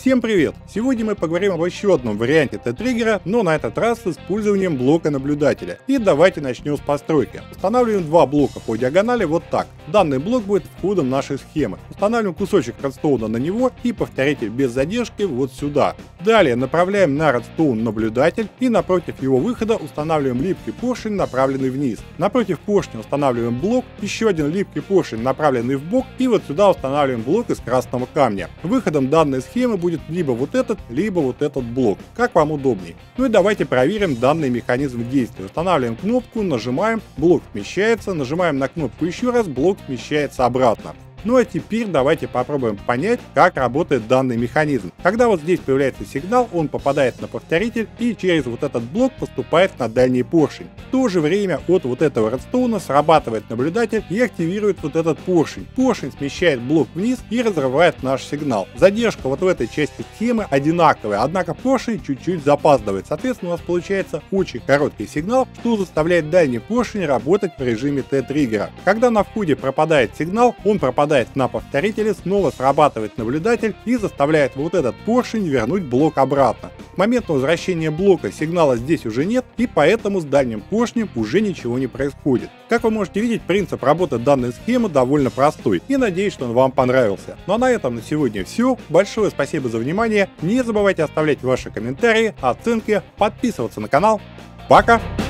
Всем привет! Сегодня мы поговорим об еще одном варианте T-триггера, но на этот раз с использованием блока наблюдателя. И давайте начнем с постройки. Устанавливаем два блока по диагонали вот так. Данный блок будет входом нашей схемы. Устанавливаем кусочек редстоуна на него и повторитель без задержки вот сюда. Далее направляем на редстоун наблюдатель и напротив его выхода устанавливаем липкий поршень, направленный вниз. Напротив поршня устанавливаем блок, еще один липкий поршень, направленный в бок, и вот сюда устанавливаем блок из красного камня. Выходом данной схемы будет либо вот этот блок, как вам удобнее. Ну и давайте проверим данный механизм действия. Устанавливаем кнопку, нажимаем, блок смещается, нажимаем на кнопку еще раз, блок смещается обратно. Ну а теперь давайте попробуем понять, как работает данный механизм. Когда вот здесь появляется сигнал, он попадает на повторитель и через вот этот блок поступает на дальний поршень. В то же время от вот этого редстоуна срабатывает наблюдатель и активирует вот этот поршень. Поршень смещает блок вниз и разрывает наш сигнал. Задержка вот в этой части схемы одинаковая, однако поршень чуть-чуть запаздывает. Соответственно, у нас получается очень короткий сигнал, что заставляет дальний поршень работать в режиме T-триггера. Когда на входе пропадает сигнал, он пропадает на повторителе, снова срабатывает наблюдатель и заставляет вот этот поршень вернуть блок обратно. К моменту возвращения блока сигнала здесь уже нет, и поэтому с дальним поршнем уже ничего не происходит. Как вы можете видеть, принцип работы данной схемы довольно простой, и надеюсь, что он вам понравился. Ну а на этом на сегодня все. Большое спасибо за внимание. Не забывайте оставлять ваши комментарии, оценки, подписываться на канал. Пока!